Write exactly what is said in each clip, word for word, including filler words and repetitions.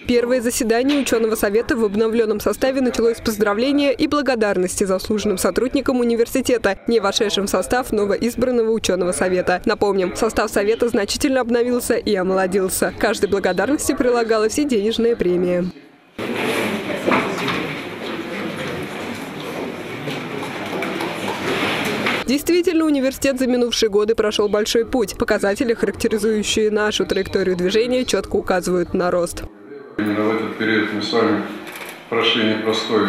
Первое заседание ученого совета в обновленном составе началось с поздравления и благодарности заслуженным сотрудникам университета, не вошедшим в состав новоизбранного ученого совета. Напомним, состав совета значительно обновился и омолодился. К каждой благодарности прилагалась и денежная премия. Действительно, университет за минувшие годы прошел большой путь. Показатели, характеризующие нашу траекторию движения, четко указывают на рост. Именно в этот период мы с вами прошли непростой,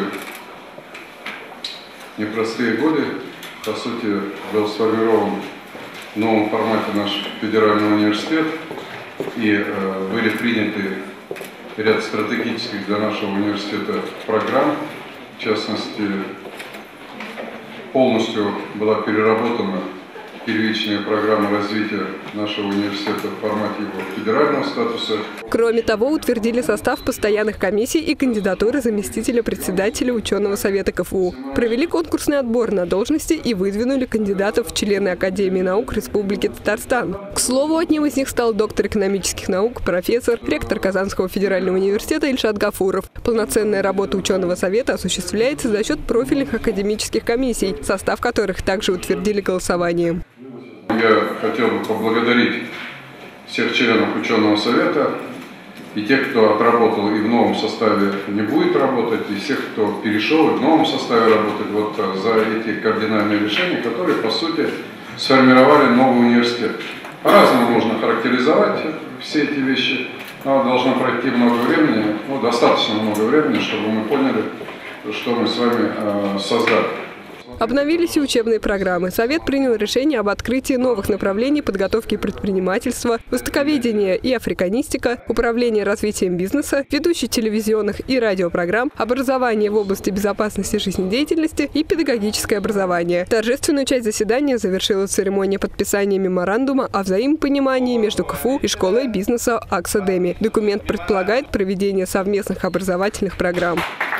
непростые годы. По сути, был сформирован в новом формате наш федеральный университет, и э, были приняты ряд стратегических для нашего университета программ. В частности, полностью была переработана первичная программа развития нашего университета в формате его федерального статуса. Кроме того, утвердили состав постоянных комиссий и кандидатуры заместителя председателя ученого совета ка эф у. Провели конкурсный отбор на должности и выдвинули кандидатов в члены Академии наук Республики Татарстан. К слову, одним из них стал доктор экономических наук, профессор, ректор Казанского федерального университета Ильшат Гафуров. Полноценная работа ученого совета осуществляется за счет профильных академических комиссий, состав которых также утвердили голосованием. Я хотел бы поблагодарить всех членов ученого совета и тех, кто отработал и в новом составе не будет работать, и всех, кто перешел и в новом составе работать, вот за эти кардинальные решения, которые, по сути, сформировали новый университет. По-разному можно характеризовать все эти вещи, но должно пройти много времени, ну, достаточно много времени, чтобы мы поняли, что мы с вами э, создали. Обновились и учебные программы. Совет принял решение об открытии новых направлений подготовки предпринимательства, востоковедения и африканистика, управление развитием бизнеса, ведущий телевизионных и радиопрограмм, образование в области безопасности жизнедеятельности и педагогическое образование. Торжественную часть заседания завершила церемония подписания меморандума о взаимопонимании между ка эф у и школой бизнеса Аксадеми. Документ предполагает проведение совместных образовательных программ.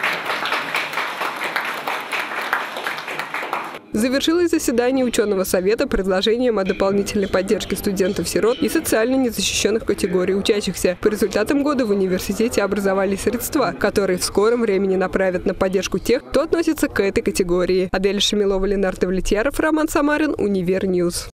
Завершилось заседание ученого совета предложением о дополнительной поддержке студентов-сирот и социально незащищенных категорий учащихся. По результатам года в университете образовались средства, которые в скором времени направят на поддержку тех, кто относится к этой категории. Адель Шамилова, Ленардо Влетьяров, Роман Самарин, Универньюз.